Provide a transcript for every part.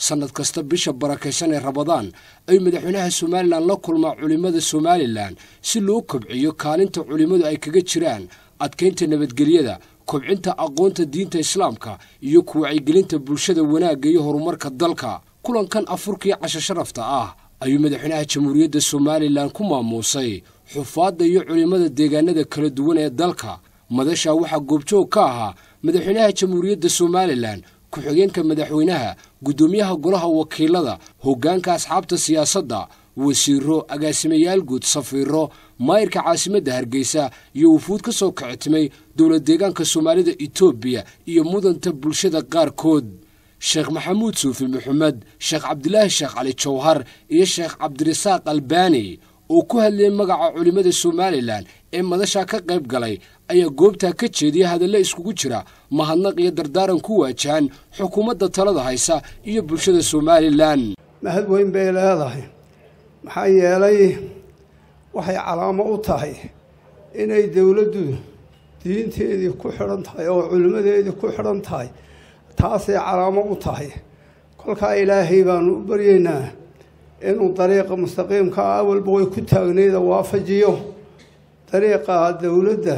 sanad kasta bisha barakaysan ee Ramadaan ay madaxweynaha Soomaaliland la kulma culimada Soomaaliland si loo kobciyo kaalinta culimadu ay kaga jiraan adkeynta nabadgelyada kobcinta aqoonta diinta Islaamka iyo ku wacyigelinta bulshada wanaagga iyo horumarka dalka kulankan afurkii casho sharafta ah ayuu madaxweynaha Jamhuuriyadda Soomaaliland ku maamuusay xufaadda iyo culimada deegaanada kala duwan ee dalka madasha waxa goobjoog ka ahaa madaxweynaha Jamhuuriyadda Soomaaliland ku-xigeenka madaxweynaha gudoomiyaha golaha wakiilada hoggaanka asxaabta siyaasadda wasiiro agaasimayaal guud safiiro maayirka caasimadda Hargeysa iyo wufuud ka soo kactimay dawlad deegaanka Soomaalida Itoobiya iyo mudanta bulshada qaarkood Sheekh Maxamuud Suufi Maxamed Sheekh Cabdilaahi Sheekh Cali Jawhar iyo Sheekh Cabdirasaaq Albani oo ku hadlay magaca culimada Soomaaliland ee madasha ka qayb galay ayaa goobta ka jeediyay hadallo iskugu jira mahadnaq iyo dardaaran ku waajahan xukuumadda talada haysa iyo bulshada Soomaaliland mahad weyn bay leedahay maxaa yeelay waxay calaamo u tahay inay dawladdu diinteedii ku xiran tahay oo culimadeedii ku xiran tahay taasay calaamo u tahay kolka ilaahay baanu u baryeynaa inuu dariiqa mustaqiimka awalba way ku taagneeda waafajiyo dariiqa dawladda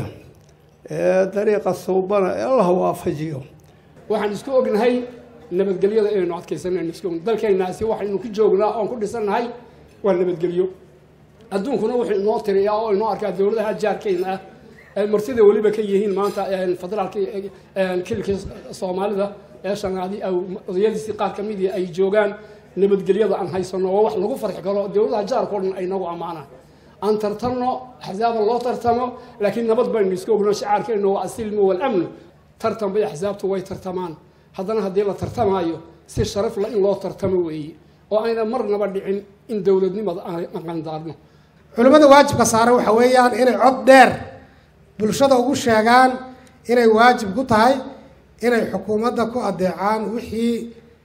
dariiqa suubana Allah waafajiyo waxaan isku ognahay nabadgelyada inaynu adkaysanayno isku dalkeenaasi waxaynu ku joognaa oo ku dhisanahay waa nabadgelyo adduunkuna wuxuu inoo tiriyaa oo inoo arkaa dawladaha jaarkeena ah martida waliba ka yihiin maanta federaalka kilka Soomaalida ee shanaadi aw odayadiisi qaar kamid ah ay joogaan nabadgelyada aan haysano oo wax lagu farxi karo dawladaha jaarkoodna ay nagu amaanaan aan tartano axzaab loo tartamo laakiin nabad baynu isku ognahay shicaarkeena waa asilmu wal amn tartan bay axzaabtu way tartamaan haddana hadii la tartamayo si sharaf la in loo tartamo weeye oo ayna marnaba dhicin in dawladnimada aan qandaarno culimada waajibka saaran waxa weeyaan inay cod dheer bulshada ugu sheegaan inay waajib ku tahay inay xukuumadda ku adeecaan wixii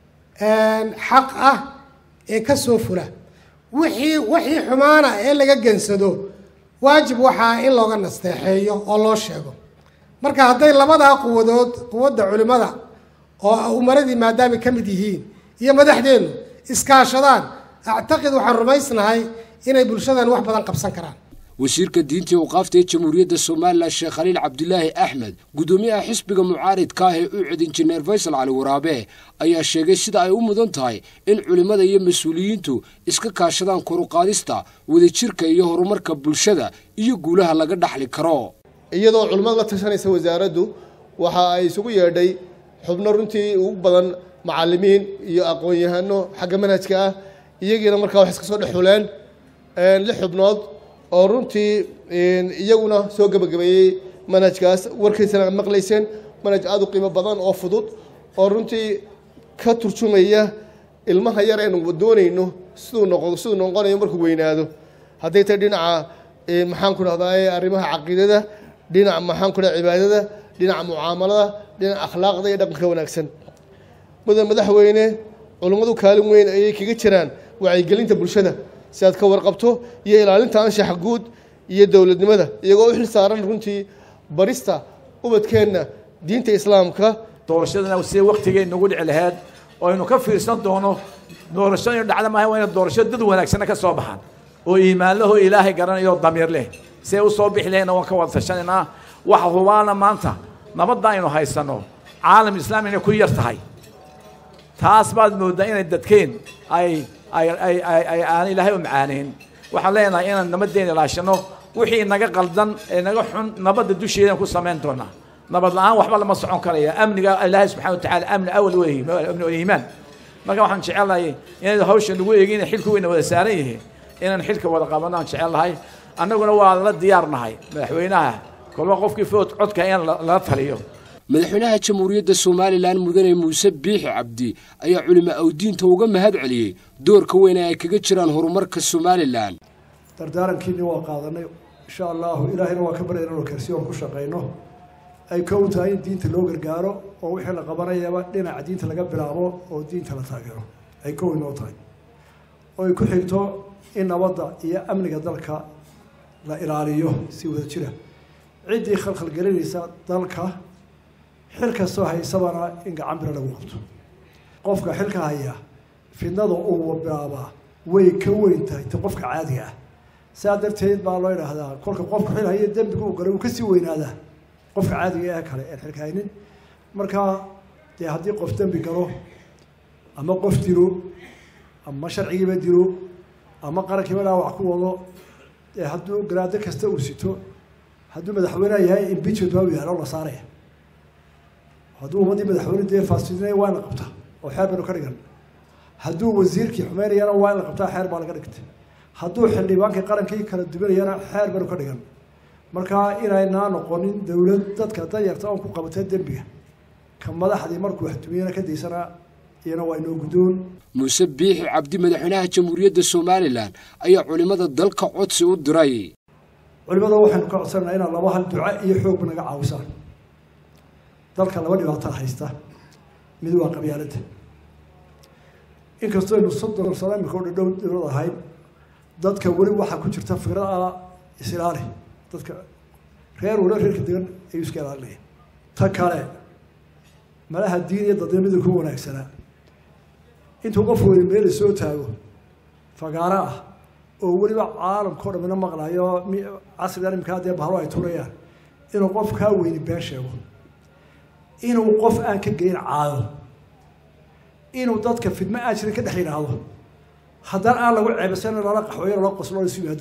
xaq ah ee ka soo fula wixii xumaana ee laga gensado waajib waxa in looga nasteexeeyo oo loo sheego marka haday labada quwadda culimada oo umaradii maadaama kamid yihiin iyo madaxdeenu iskaashadaan اعتقد waxaan rumaysnahay inay bulshadan wax badan qabsan karaan wasiirka diinta iyo waqafta Jamhuuriyadda Soomaaliland Sheekh Khaliil Cabdilaahi Axmed gudoomiyaha xisbiga mucaaridka ah ee u cid injineer Faysal Cali Waraabe ayaa sheegay sida ay u mudan tahay in culimada iyo mas'uuliyiintu iska kaashadaan kor u qaadista wadajirka iyo horumarka bulshada iyo guulaha laga dhaxli karo iyadoo culimada la tashanaysa wasaaraddu waxa ay isugu yeedhay xubno runtii ugu badan macallimiin iyo aqoon-yahano xagga manhajka ah iyagina markaa wax iska soo dhaxuleen lix xubnood oo runtii iyaguna soo gabagabeeyay manhajkaas warkiisana maqlayseen manhaj aad u qiimo badan oo fudud oo runtii ka turjumaya ilmaha yar ee uu doonayno sidoo noqonayo markuu weynaado haday tahay dhinaca maxaan ku raahdaa arrimaha aqoonta dhinaca maxaan ku raahdaa cibaadada dhinaca muaamalada dhinaca akhlaaqda iyo dhaqanka wanaagsan madaxweyne culimadu kaalin weyn ay kaga jiraan wacyigelinta bulshada si aad ka warqabto iyo ilaalinta anshaxa guud iyo dawladnimada iyagoo u xil saaran runtii barista ubadkeena diinta islaamka doorashadana si waqtigeena ugu dhici lahayd oo aynu ka fiirsan doono doorashada dhacda ma waa in doorashada dad wanaagsan ka soo baxaan oo iimaan leh oo ilaahay garanayo damiir leh si uu soo bixi leena waan ka wada tashanayna waxa hubaana maanta nabadda aynu haysano caalam islaamina ku yartahay taas baad moodaa inay dadkeen ay aan ilaahay u macaaneen waxaan leenahay inaan nabadeena ilaashano wixii naga qaldan ee naga xun nabadda dusheeda ku sameyn doona nabad la'aan waxba lama socon karayo amniga ilaahay subxaanahu wa ta'aala amni awal weeye amni iimaan marka waxaan jecelahay in hawsha lagu eegin xilku weyn wada saaran yahay inaan xilka wada qabanaan jecelahay annaguna waa la diyaarnahay madaxweynaha kolba qofkii food codka in la taliyo madaxweynaha Jamhuuriyadda Soomaaliland mudane Muuse Biixi Cabdi ayaa culimo awdiinta uga mahad celiyay doorka weyn ee ay kaga jiraan horumarka Soomaaliland dardaarankiina waa qaadanay insha Allah ilaahayna waa ka baryayna inuu kalsoon ku shaqeyno ay ka u tahay diinta loo gargaaro oo wixii la qabanayaba dhinaca diinta laga bilaabo oo diinta la taageero ay ka weyn oo tahay oo ay ku xigto in nabadda iyo amniga dalka la ilaaliyo si wada jira cidii khalkhal gelinaysa dalka xilka soo haysabana in gacan bir lagu qabto qofka xilka haya fidnada uu bilaabaa way ka weyn tahay ta qofka caadiga ah saa darteed baa loo yidhaahdaa kolka qofka xil haya dembiga uu galay uu kasii weynaadaa qofka caadiga ee kale ee xilka haynin marka dee haddii qof dembi galo ama qof dilo ama sharcigiiba dilo ama qarankiiba dhaawac ku wado dee hadduu garaado kasta uu sito hadduu madaxweyne yahay impeachment baa u yaalo la saaraya hadduu ummadii madaxweyne dee faasidinaya waa in la qabtaa oo xeer baynu ka dhigan hadduu wasiirkii xumeynayana waa in la qabtaa xeer baa laga dhigtay hadduu xildhibaankii qarankii kala duwanayana xeer baynu ka dhigan marka inaynaa noqonin dowlad dadka danyarta oon ku qabatay dembiga ka madaxdii markuu waxtumiyana ka daysana iyana waa inoo guddoon muuse biixi cabdi madaxweynaha jamhuuriyadda somalilan ayaa culimada dalka codsi u diray culimada waxaynu ka codsanaynaa inaan laba hal duca iyo xoogba naga caawisaan dalka laba dhibaato haysta mid waa qabyaaladda inkastoo aynu 30 sano imika u dhadhow dowlad ahayn dadka weli waxaa ku jirta fikrada islaali dadka reer wala reerka degan ay iska ilaalinayaan ta kale malaha diin iyo dadnimada ku wanaagsanaa intuu qof weyn meel soo taago fagaara ah oo weliba caalamka oo dhan maqlayo casrigan imika hadee bahro ay turayaan inuu qof ka weyn been sheego inuu qof aan ka geyn caado inuu dadka fidma ajrin ka dhaxaynaado haddana aan lagu ceebsan lala qaxweeyo lala qoslo si yimaado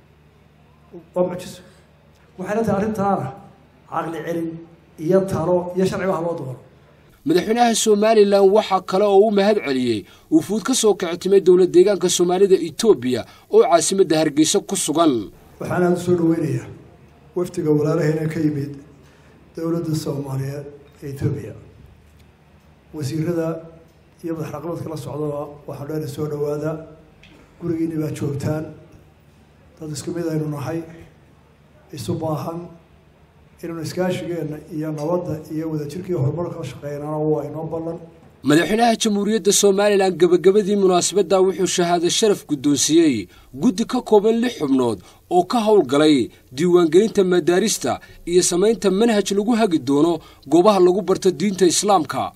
waa mucjiso waxay tahay arrintaana aqli celin iyo talo iyo sharci wax loo dooro madaxweynaha Soomaaliland waxa kale oo uu mahad celiyay wufuud ka soo kactimay dawlad deegaanka Soomaalida Itoobiya oo caasimadda Hargeysa ku sugan waxaan soo dhaweynayaa waftiga walaalaheena ka yimid dawladda Soomaaliya ee Itoobiya wasiirada iyo madaxweynaha la socdo waxaan dheer soo dhawaada gurigiina baa joogtaan dad isku mid aynu nahay isu baahan inuu iskaashigeena iyo nabadda iyo wadajirkii horumarka shaqeynana waa inoo ballan madaxweynaha jamhuuriyadda Soomaaliland gabagabadii munaasabada wuxuu shahaado sharaf guddoonsiyay guddi ka kooban 6 xubnood oo ka howlgalay diiwaangelinta madaarista iyo samaynta manhaj lagu hagi doono goobaha lagu barto diinta islaamka